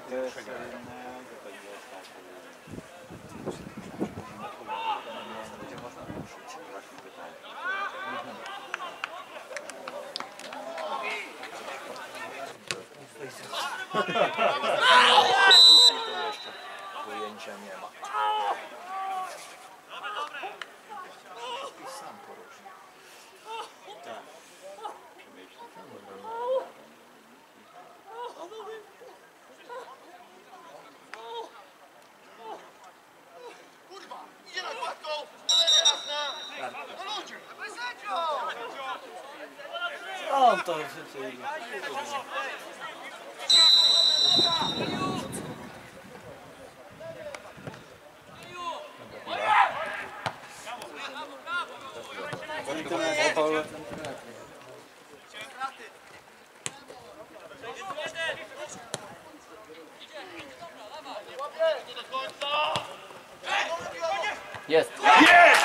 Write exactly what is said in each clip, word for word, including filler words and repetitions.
Gdzie można ruszyć, takie pytanie. To jeszcze pojęcia nie ma. I sam poruszy. Tak. Kurwa, idzie na gładką, ale jasna! No ludzie! O, to się jest! Jest!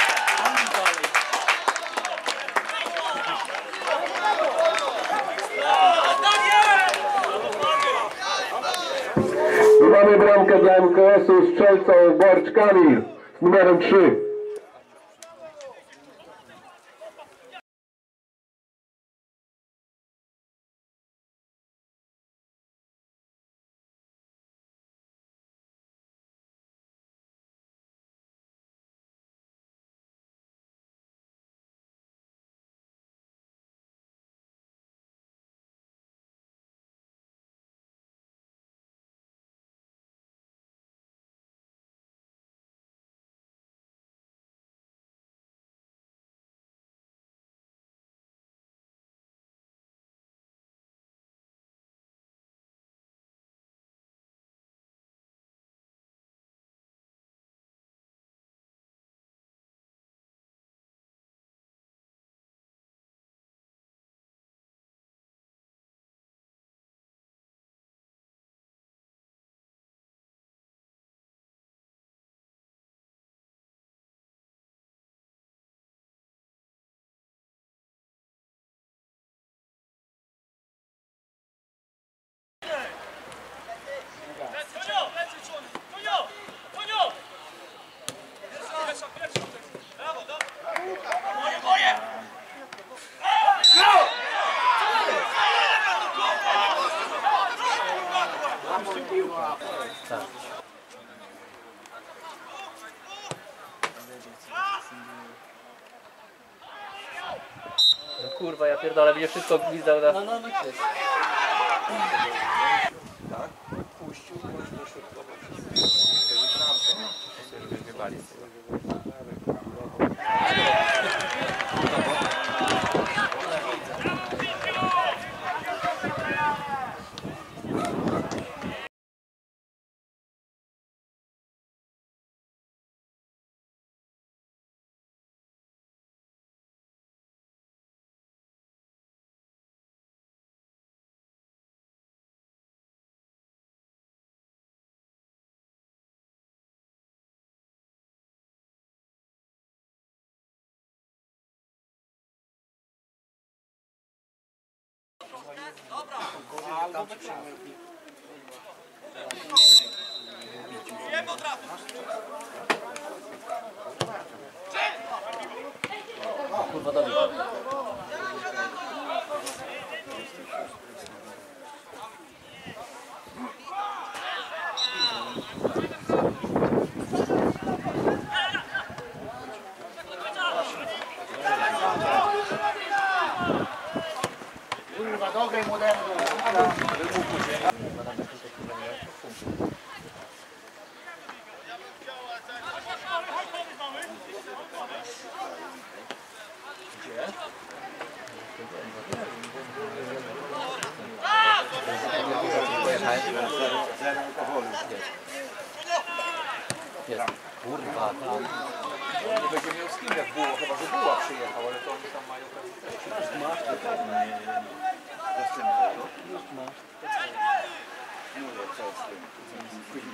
Mamy bramkę dla M K S-u, strzelcą Borcz Kamil z numerem trzy. No kurwa, ja pierdolę, będzie wszystko gwizdał na... No, no, no, jest. Tak? Puścił, bądź dośrodkować. Wtedy bramkę. Żeby wybali z tego. Kurwa, dobrze. Kurwa, dograj modernu! Zero alkoholu. Jest. Kurwa. Nie będzie miał z kim jak było, chyba że Buła przyjechał, ale to oni tam mają pewnie. Masz? Nie, nie, nie. Już masz. No co z tym?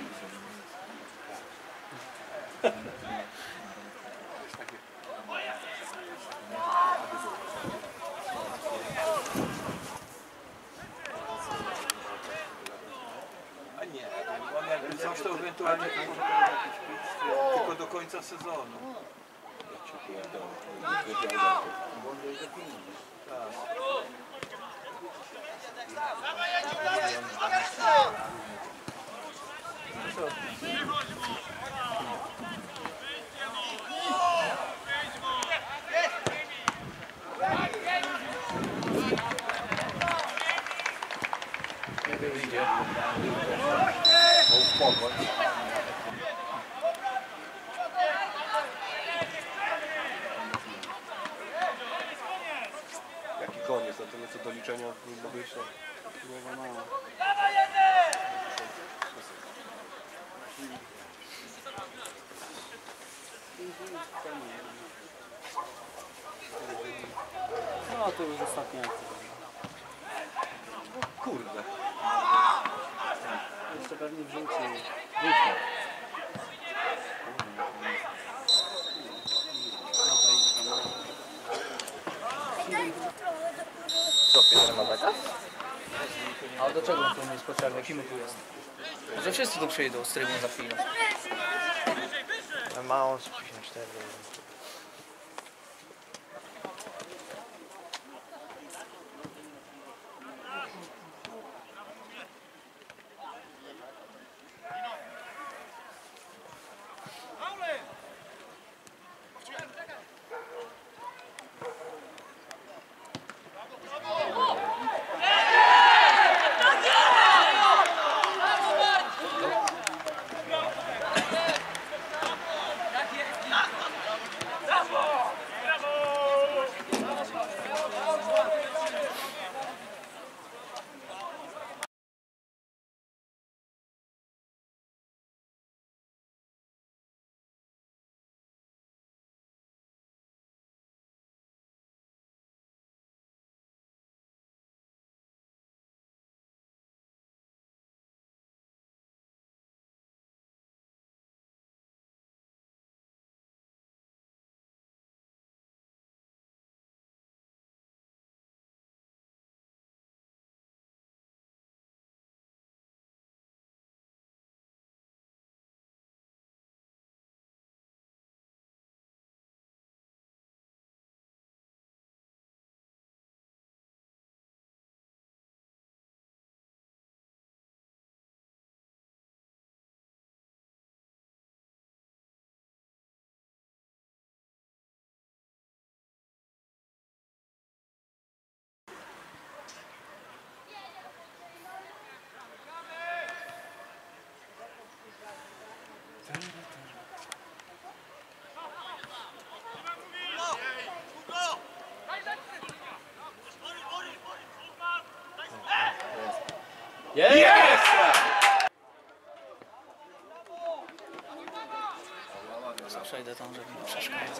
Generalnie to może być jakiś pic, tylko do końca sezonu. Nie wyjdzie. Jaki koniec, na tyle co do liczenia powinno być, no. Głowa mała. No to już ostatnia akcja. Kurde. Jeszcze pewnie wrzuci wódkę. Co, Peter ma zakaz? A do czego on tu jest potrzebny? Kim tu jest? Może wszyscy tu przyjdą z trybun za chwilę. Ma on z pięćdziesiąt cztery. Jest! Przejdę tam, żeby nie przeszkadzać.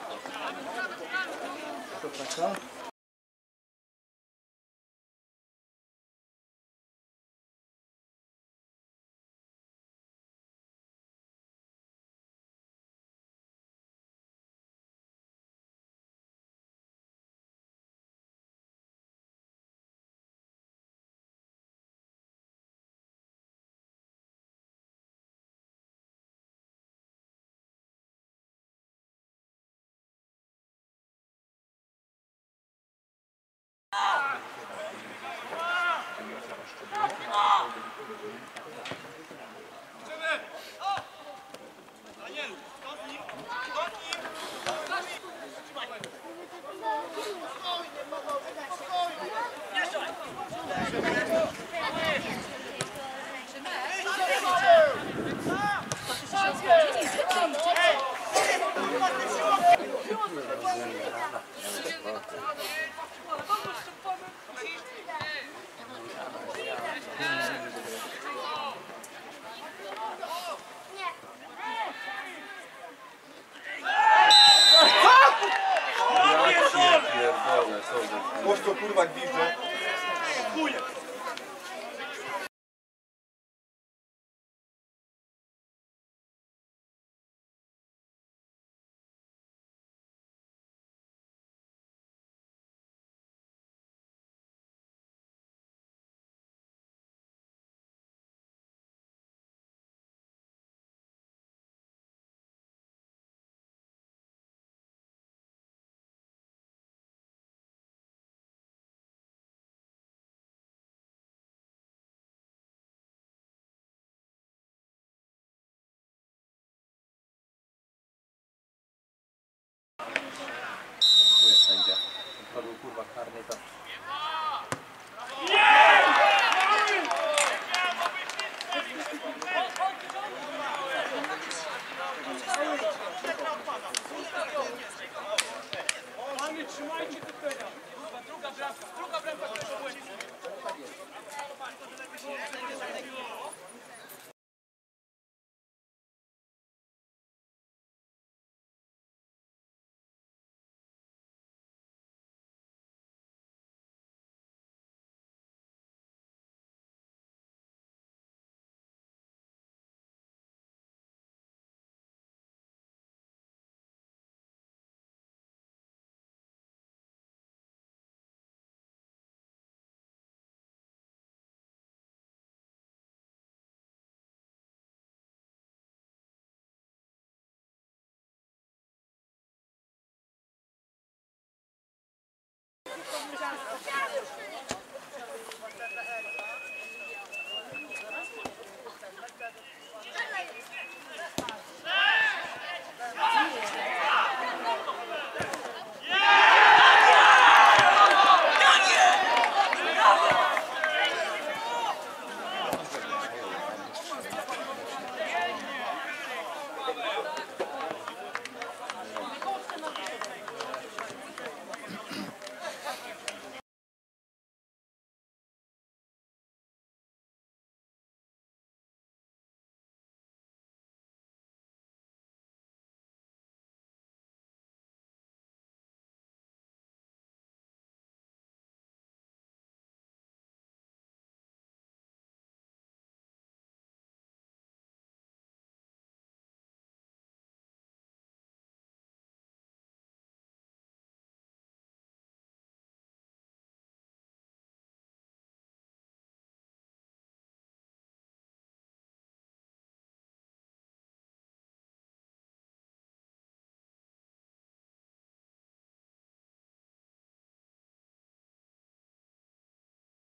Głoś to kurwa gwizdże. Tu jest sędzia. To był kurwa karny, to... Trzymajcie tu pedał. Druga bramka, druga bramka, która będzie.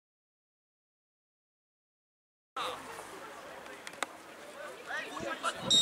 Ej,